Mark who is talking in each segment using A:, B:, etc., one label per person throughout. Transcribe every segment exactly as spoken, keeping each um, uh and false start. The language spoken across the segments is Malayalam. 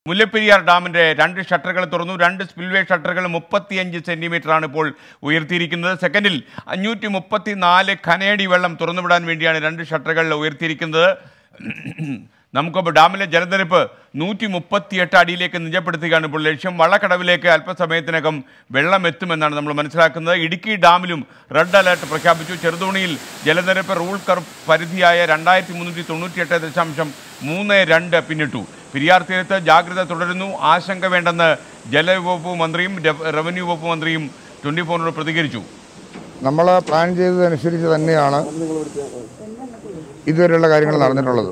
A: മുല്ലപ്പെരിയാർ ഡാമിൻ്റെ രണ്ട് ഷട്ടറുകൾ തുറന്നു. രണ്ട് സ്പിൽവേ ഷട്ടറുകൾ മുപ്പത്തിയഞ്ച് സെൻറ്റിമീറ്ററാണ് ഇപ്പോൾ ഉയർത്തിയിരിക്കുന്നത്. സെക്കൻഡിൽ അഞ്ഞൂറ്റി മുപ്പത്തി നാല് ഖനയടി വെള്ളം തുറന്നുവിടാൻ വേണ്ടിയാണ് രണ്ട് ഷട്ടറുകൾ ഉയർത്തിയിരിക്കുന്നത്. നമുക്കിപ്പോൾ ഡാമിലെ ജലനിരപ്പ് നൂറ്റി മുപ്പത്തിയെട്ട് അടിയിലേക്ക് നിജപ്പെടുത്തുകയാണ് ഇപ്പോൾ ലക്ഷ്യം. വള്ളക്കടവിലേക്ക് അല്പസമയത്തിനകം വെള്ളം എത്തുമെന്നാണ് നമ്മൾ മനസ്സിലാക്കുന്നത്. ഇടുക്കി ഡാമിലും റെഡ് അലേർട്ട് പ്രഖ്യാപിച്ചു. ചെറുതോണിയിൽ ജലനിരപ്പ് റൂൾ കർവ് പരിധിയായ രണ്ടായിരത്തി മുന്നൂറ്റി തൊണ്ണൂറ്റിയെട്ട് ദശാംശം മൂന്ന് രണ്ട് പിന്നിട്ടു. പെരിയാർ തീരത്ത് ജാഗ്രത തുടരുന്നു. ആശങ്ക വേണ്ടെന്ന് ജലവകുപ്പ് മന്ത്രിയും റവന്യൂ വകുപ്പ് മന്ത്രിയും ട്വൻറ്റി ഫോറിനോട് പ്രതികരിച്ചു.
B: നമ്മൾ പ്ലാൻ ചെയ്തതനുസരിച്ച് തന്നെയാണ് ഇതുവരെയുള്ള കാര്യങ്ങൾ നടന്നിട്ടുള്ളത്.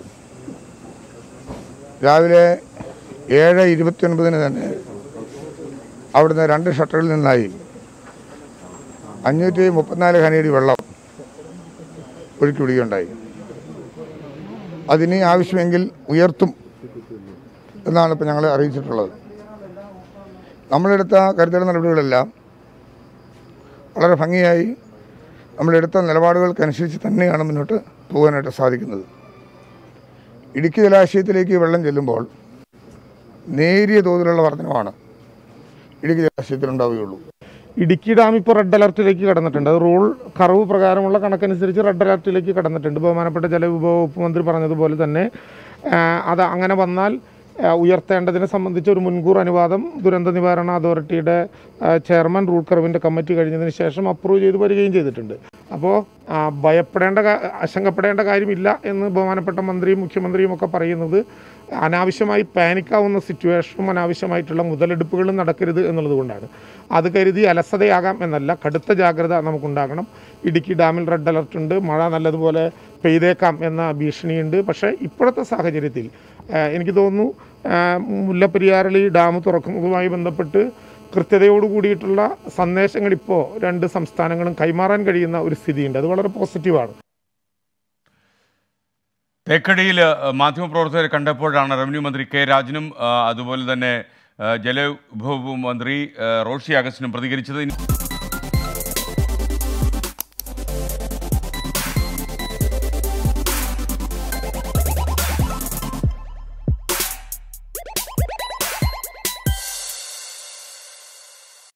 B: രാവിലെ ഏഴ് ഇരുപത്തി ഒൻപതിന് തന്നെ അവിടുന്ന് രണ്ട് ഷട്ടറിൽ നിന്നായി അഞ്ഞൂറ്റി മുപ്പത്തിനാല് ഖനയടി വെള്ളം ഒഴുക്കി വിടുകയുണ്ടായി. അതിന് ആവശ്യമെങ്കിൽ ഉയർത്തും എന്നാണ് ഇപ്പോൾ ഞങ്ങളെ അറിയിച്ചിട്ടുള്ളത്. നമ്മളെടുത്ത കരുതൽ നടപടികളെല്ലാം വളരെ ഭംഗിയായി നമ്മളെടുത്ത നിലപാടുകൾക്കനുസരിച്ച് തന്നെയാണ് മുന്നോട്ട് പോകാനായിട്ട് സാധിക്കുന്നത്. ഇടുക്കി ജലാശയത്തിലേക്ക് വെള്ളം ചെല്ലുമ്പോൾ നേരിയ തോതിലുള്ള വർധനമാണ് ഇടുക്കി ജലാശയത്തിലുണ്ടാവുകയുള്ളൂ.
C: ഇടുക്കി ഡാം ഇപ്പോൾ റെഡ് അലർട്ടിലേക്ക് കടന്നിട്ടുണ്ട്. അത് റൂൾ കർവ് പ്രകാരമുള്ള കണക്കനുസരിച്ച് റെഡ് അലർട്ടിലേക്ക് കടന്നിട്ടുണ്ട്. ബഹുമാനപ്പെട്ട ജലവിഭവ വകുപ്പ് മന്ത്രി പറഞ്ഞതുപോലെ തന്നെ അത് അങ്ങനെ വന്നാൽ ഉയർത്തേണ്ടതിനെ സംബന്ധിച്ച് ഒരു മുൻകൂർ അനുവാദം ദുരന്ത നിവാരണ അതോറിറ്റിയുടെ ചെയർമാൻ റൂൾ കർവിൻ്റെ കമ്മിറ്റി കഴിഞ്ഞതിന് ശേഷം അപ്രൂവ് ചെയ്ത് വരികയും ചെയ്തിട്ടുണ്ട്. അപ്പോൾ ഭയപ്പെടേണ്ട ആശങ്കപ്പെടേണ്ട കാര്യമില്ല എന്ന് ബഹുമാനപ്പെട്ട മന്ത്രിയും മുഖ്യമന്ത്രിയും ഒക്കെ പറയുന്നത് അനാവശ്യമായി പാനിക്കാവുന്ന സിറ്റുവേഷനും അനാവശ്യമായിട്ടുള്ള മുതലെടുപ്പുകളും നടക്കരുത് എന്നുള്ളത് കൊണ്ടാണ്. അത് കരുതി അലസതയാകാം എന്നല്ല, കടുത്ത ജാഗ്രത നമുക്കുണ്ടാകണം. ഇടുക്കി ഡാമിൽ റെഡ് അലർട്ട് ഉണ്ട്. മഴ നല്ലതുപോലെ പെയ്തേക്കാം എന്ന ഭീഷണിയുണ്ട്. പക്ഷേ ഇപ്പോഴത്തെ സാഹചര്യത്തിൽ എനിക്ക് തോന്നുന്നു മുല്ലപ്പെരിയാറിൽ ഈ ഡാം തുറക്കുന്നതുമായി ബന്ധപ്പെട്ട് കൃത്യതയോട് കൂടിയിട്ടുള്ള സന്ദേശങ്ങൾ ഇപ്പോൾ രണ്ട് സംസ്ഥാനങ്ങളും കൈമാറാൻ കഴിയുന്ന ഒരു സ്ഥിതിയുണ്ട്. അത് വളരെ പോസിറ്റീവാണ്.
A: തേക്കടിയിൽ മാധ്യമപ്രവർത്തകരെ കണ്ടപ്പോഴാണ് റവന്യൂ മന്ത്രി കെ രാജനും അതുപോലെ തന്നെ ജലവിഭവ മന്ത്രി റോഷി അഗസ്റ്റിനും പ്രതികരിച്ചത്.